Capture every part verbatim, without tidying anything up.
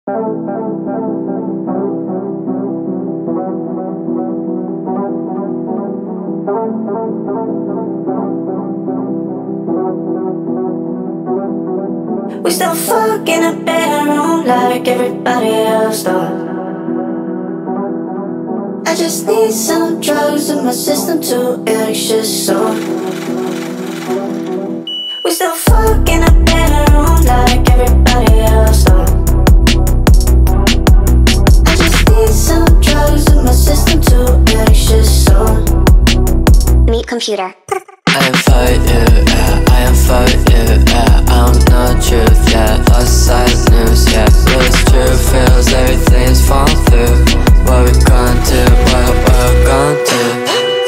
We still fuck in a bedroom like everybody else does. I just need some drugs in my system to anxious so. We still fuck in a bedroom like everybody else does. I just need some drugs in my system to anxious so. Meet computer. I am for you, yeah, I am for you, yeah. I don't know truth, yeah, lost sight of news, yeah. Lose true feels, everything's falling through. What we gonna do, what, what we gonna do?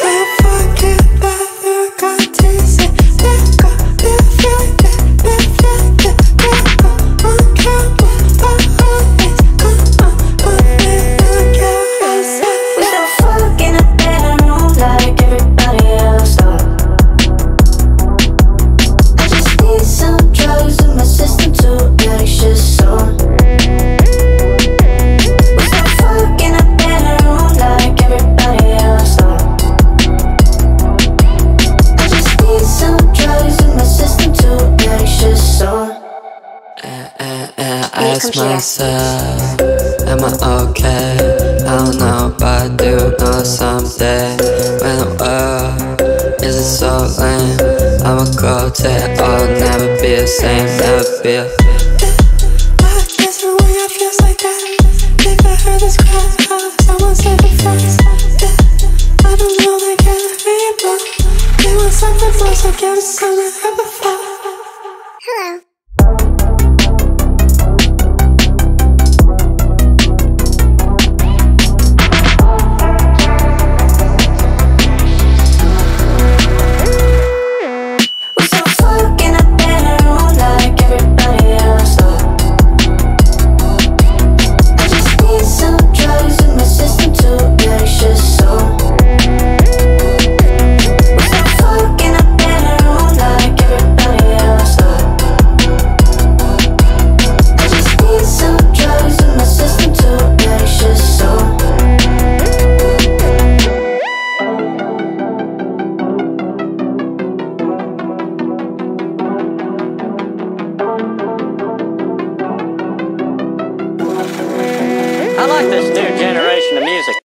I ask myself, am I okay? I don't know, but I do know someday when the world isn't so lame, I'ma go till it all never be the same, never be a